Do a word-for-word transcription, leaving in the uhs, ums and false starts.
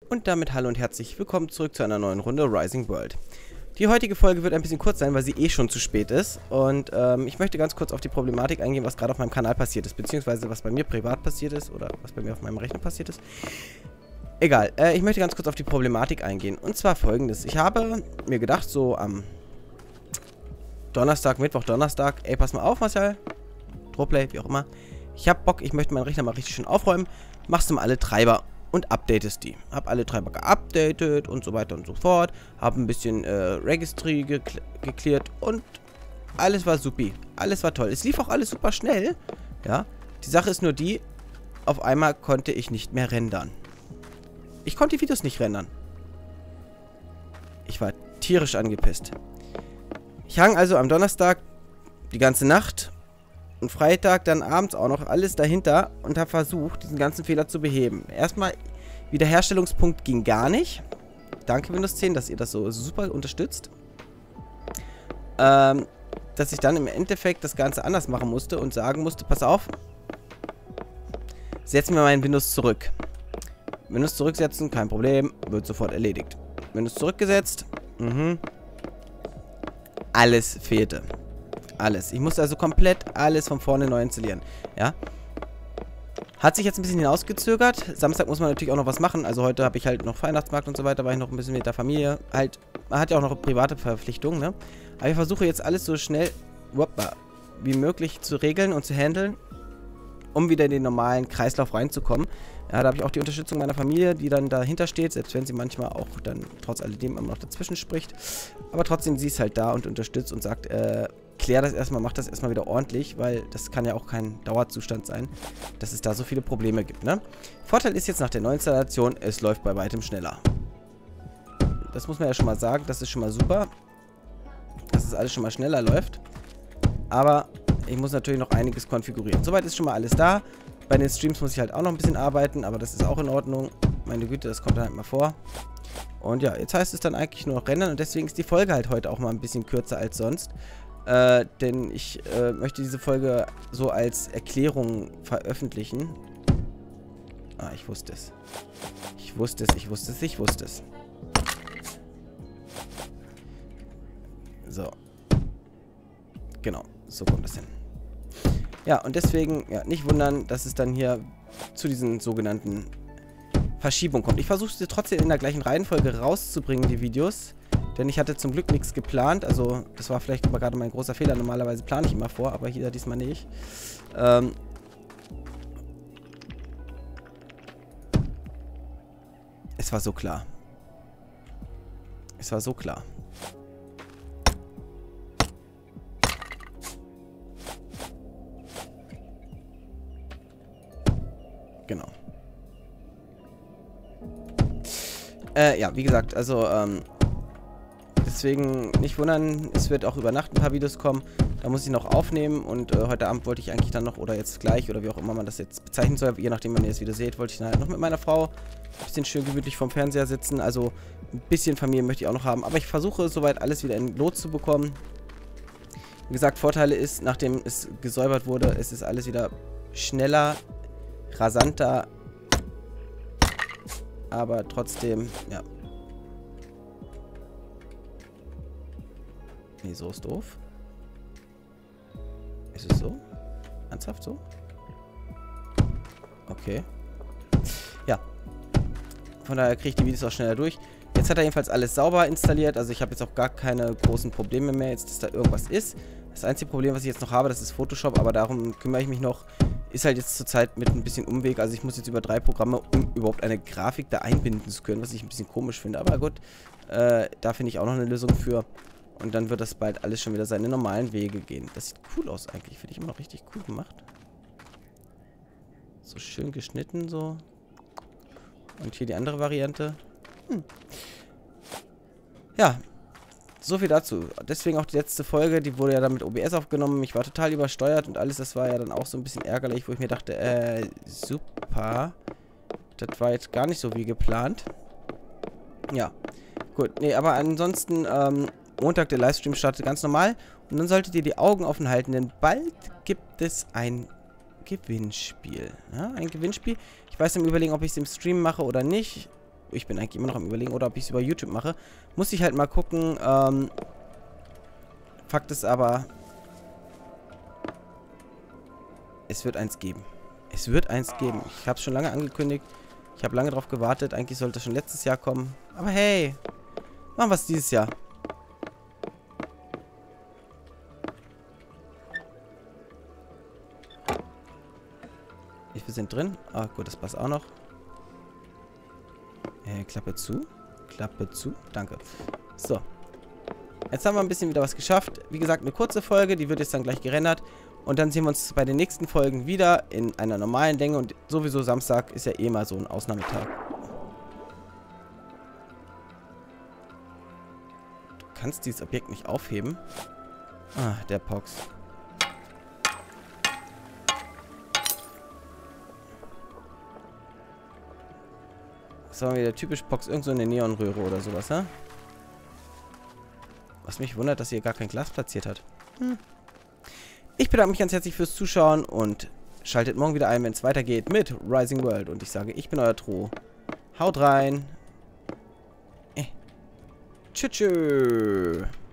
Und damit hallo und herzlich willkommen zurück zu einer neuen Runde Rising World. Die heutige Folge wird ein bisschen kurz sein, weil sie eh schon zu spät ist. Und ähm, ich möchte ganz kurz auf die Problematik eingehen, was gerade auf meinem Kanal passiert ist. Beziehungsweise was bei mir privat passiert ist oder was bei mir auf meinem Rechner passiert ist. Egal, äh, ich möchte ganz kurz auf die Problematik eingehen. Und zwar folgendes. Ich habe mir gedacht, so am Donnerstag, Mittwoch, Donnerstag, ey, pass mal auf, Marcel. Troplay, wie auch immer. Ich hab Bock, ich möchte meinen Rechner mal richtig schön aufräumen. Machst du mal alle Treiber und updatest die. Hab alle Treiber geupdatet und so weiter und so fort. Hab ein bisschen äh, Registry gekl geklärt und alles war supi. Alles war toll. Es lief auch alles super schnell. Ja. Die Sache ist nur die, auf einmal konnte ich nicht mehr rendern. Ich konnte die Videos nicht rendern. Ich war tierisch angepisst. Ich hang also am Donnerstag die ganze Nacht und Freitag dann abends auch noch alles dahinter und habe versucht, diesen ganzen Fehler zu beheben. Erstmal, Wiederherstellungspunkt ging gar nicht. Danke Windows zehn, dass ihr das so super unterstützt. Ähm, dass ich dann im Endeffekt das Ganze anders machen musste und sagen musste, pass auf, setz mir mein Windows zurück. Windows zurücksetzen, kein Problem, wird sofort erledigt. Windows zurückgesetzt, mhm. Alles fehlte. Alles. Ich musste also komplett alles von vorne neu installieren. Ja. Hat sich jetzt ein bisschen hinausgezögert. Samstag muss man natürlich auch noch was machen. Also heute habe ich halt noch Weihnachtsmarkt und so weiter, war ich noch ein bisschen mit der Familie. Halt, man hat ja auch noch private Verpflichtungen, ne? Aber ich versuche jetzt alles so schnell wie möglich zu regeln und zu handeln, um wieder in den normalen Kreislauf reinzukommen. Ja, da habe ich auch die Unterstützung meiner Familie, die dann dahinter steht, selbst wenn sie manchmal auch dann trotz alledem immer noch dazwischen spricht. Aber trotzdem, sie ist halt da und unterstützt und sagt, äh, klär das erstmal, mach das erstmal wieder ordentlich, weil das kann ja auch kein Dauerzustand sein, dass es da so viele Probleme gibt, ne? Vorteil ist jetzt nach der Neuinstallation, es läuft bei weitem schneller. Das muss man ja schon mal sagen, das ist schon mal super, dass es alles schon mal schneller läuft. Aber ich muss natürlich noch einiges konfigurieren. Soweit ist schon mal alles da. Bei den Streams muss ich halt auch noch ein bisschen arbeiten, aber das ist auch in Ordnung. Meine Güte, das kommt dann halt mal vor. Und ja, jetzt heißt es dann eigentlich nur noch rendern und deswegen ist die Folge halt heute auch mal ein bisschen kürzer als sonst. Äh, denn ich äh, möchte diese Folge so als Erklärung veröffentlichen. Ah, ich wusste es. Ich wusste es, ich wusste es, ich wusste es. So. Genau, so kommt das hin. Ja, und deswegen, ja, nicht wundern, dass es dann hier zu diesen sogenannten Verschiebungen kommt. Ich versuche sie trotzdem in der gleichen Reihenfolge rauszubringen, die Videos. Denn ich hatte zum Glück nichts geplant. Also, das war vielleicht aber gerade mein großer Fehler. Normalerweise plane ich immer vor, aber hier diesmal nicht. Ähm es war so klar. Es war so klar. Genau. Äh, ja, wie gesagt, also, ähm, deswegen nicht wundern, es wird auch über Nacht ein paar Videos kommen. Da muss ich noch aufnehmen und äh, heute Abend wollte ich eigentlich dann noch, oder jetzt gleich, oder wie auch immer man das jetzt bezeichnen soll, je nachdem, wann ihr das Video seht, wollte ich dann halt noch mit meiner Frau ein bisschen schön gemütlich vorm Fernseher sitzen. Also, ein bisschen Familie möchte ich auch noch haben. Aber ich versuche, soweit alles wieder in Lot zu bekommen. Wie gesagt, Vorteile ist, nachdem es gesäubert wurde, es ist alles wieder schneller, rasanter, aber trotzdem, ja. Nee, so ist doof. Ist es so? Ernsthaft so? Okay. Ja. Von daher kriege ich die Videos auch schneller durch. Jetzt hat er jedenfalls alles sauber installiert, also ich habe jetzt auch gar keine großen Probleme mehr, jetzt, dass da irgendwas ist. Das einzige Problem, was ich jetzt noch habe, das ist Photoshop, aber darum kümmere ich mich noch. Ist halt jetzt zurzeit mit ein bisschen Umweg. Also ich muss jetzt über drei Programme, um überhaupt eine Grafik da einbinden zu können, was ich ein bisschen komisch finde. Aber gut, äh, da finde ich auch noch eine Lösung für. Und dann wird das bald alles schon wieder seine normalen Wege gehen. Das sieht cool aus eigentlich. Finde ich immer noch richtig cool gemacht. So schön geschnitten so. Und hier die andere Variante. Hm. Ja. So viel dazu. Deswegen auch die letzte Folge, die wurde ja dann mit O B S aufgenommen. Ich war total übersteuert und alles, das war ja dann auch so ein bisschen ärgerlich, wo ich mir dachte, äh, super. Das war jetzt gar nicht so wie geplant. Ja. Gut, nee, aber ansonsten, ähm, Montag der Livestream startet ganz normal. Und dann solltet ihr die Augen offen halten, denn bald gibt es ein Gewinnspiel. Ja, ein Gewinnspiel. Ich weiß im Überlegen, ob ich es im Stream mache oder nicht. Ich bin eigentlich immer noch am Überlegen, oder ob ich es über YouTube mache. Muss ich halt mal gucken. Ähm, Fakt ist aber, es wird eins geben. Es wird eins geben. Ich habe es schon lange angekündigt. Ich habe lange drauf gewartet. Eigentlich sollte es schon letztes Jahr kommen. Aber hey, machen wir es dieses Jahr. Wir sind drin. Ah, gut, das passt auch noch. Äh, Klappe zu. Klappe zu. Danke. So. Jetzt haben wir ein bisschen wieder was geschafft. Wie gesagt, eine kurze Folge. Die wird jetzt dann gleich gerendert. Und dann sehen wir uns bei den nächsten Folgen wieder in einer normalen Länge. Und sowieso Samstag ist ja eh mal so ein Ausnahmetag. Du kannst dieses Objekt nicht aufheben. Ah, der Pox. Das war wieder typisch Pox, irgend so eine Neonröhre oder sowas, ne? Was mich wundert, dass ihr gar kein Glas platziert hat. Hm. Ich bedanke mich ganz herzlich fürs Zuschauen und schaltet morgen wieder ein, wenn es weitergeht mit Rising World. Und ich sage, ich bin euer Tro. Haut rein. Äh. Tschüss.